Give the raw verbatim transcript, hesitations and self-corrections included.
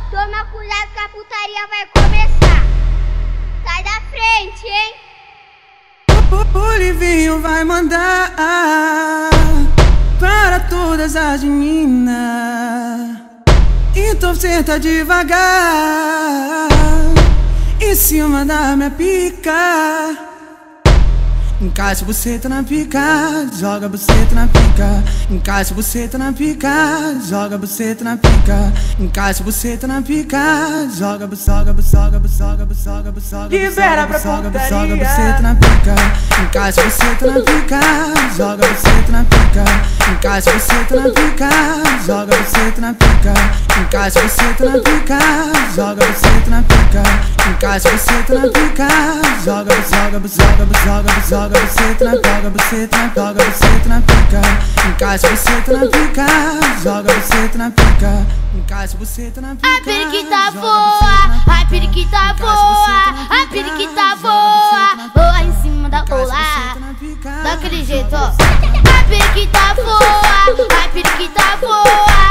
toma cuidado que a putaria vai começar. Sai da frente, hein? O, o Livinho vai mandar para todas as meninas. Então senta devagar em cima da minha pica. Encaixa a buceta na pica, joga a buceta na pica. Encaixa a buceta na pica, joga a buceta na pica. Encaixa a buceta na pica, joga, joga, joga, joga, joga, joga. Libera pra putaria. Joga a buceta na pica. Encaixa a buceta na pica, joga a buceta na pica. Encaixa a buceta na pica, joga a buceta na pica. Encaixa a buceta na pica, joga a buceta na pica. Encaixa a buceta na pica, joga, joga, joga, joga, joga. Joga a buceta na, joga a buceta na, joga a buceta na pica. Encaixa a buceta na pica, joga a buceta na pica. Encaixa a buceta na pica. A periquita voa, a periquita voa, a periquita voa, voa em cima da ola, daquele jeito, ó. A periquita voa, a periquita voa,